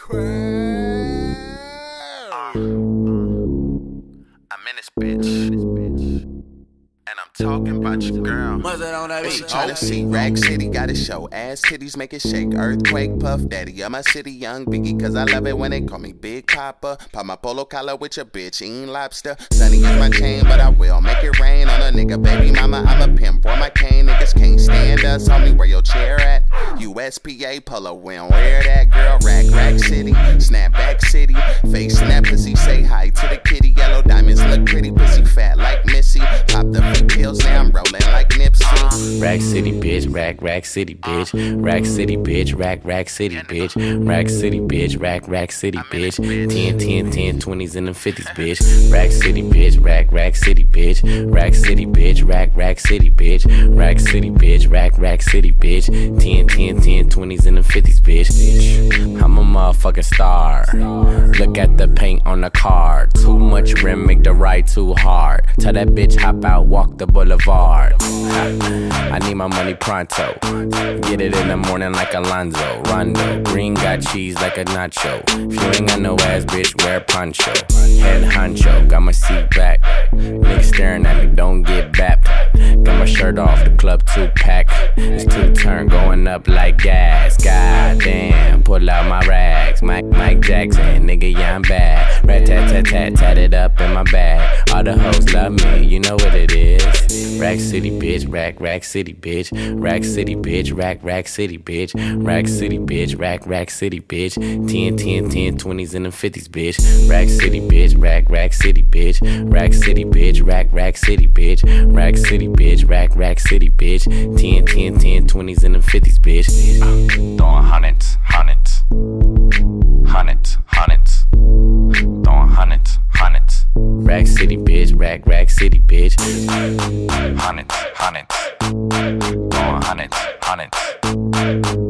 I'm in this bitch, and I'm talking about your girl. She tryna see Rack City, gotta show ass titties, make it shake. Earthquake, Puff Daddy of my city, young Biggie, cause I love it when they call me Big Papa. Pop my polo collar with your bitch, eating lobster. Sunny is my chain, but I will make it rain on a nigga, baby mama. I'm a pimp, boy, my cane niggas can't stand us. Homie, where your chair at? USPA polo, we don't wear that, girl. Rack City, Snapback City, face snap pussy, say hi to the kitty. Yellow diamonds look pretty, pussy fat like Missy. Pop the free pills, now I'm rolling like Nipsey. Rack City, bitch, Rack City, bitch, Rack City, bitch, Rack City, bitch, Rack City, bitch, Rack City, bitch, 10, 20s and them 50s, bitch, Rack City, bitch, Rack City, bitch, Rack City, bitch, Rack City, bitch, Rack City, bitch, Rack City, bitch, 10, 20s and them 50s, bitch. I'm a motherfucking star. Look at the paint on the car. Too much rim, make the ride too hard. Tell that bitch hop out, walk the boulevard. I need my money pronto. Get it in the morning like Alonzo. Rondo, green got cheese like a nacho. If you ain't got no ass, bitch, wear poncho. Head honcho, got my seat back. Niggas staring at me, don't get bapped. Got my shirt off, the club 2-pack. It's 2-turn going up like gas. Goddamn, pull out my rags. Mike Jackson, nigga, yeah, I'm bad. Rat-tat-tat-tat, tat it up in my bag. All the hoes love me, you know what it is. Rack City, bitch, Rack City, bitch, Rack City, bitch, Rack City, bitch, Rack City, bitch, Rack City, bitch, 10, 20s and them 50s, bitch, Rack City, bitch, Rack City, bitch, Rack City, bitch, Rack City, bitch, Rack City, bitch, Rack City, bitch, 10, 20s and them 50s, bitch. Throwing hundreds, throwing hundreds. Rack City, bitch, Rack City, bitch, hundreds, throwing hundreds.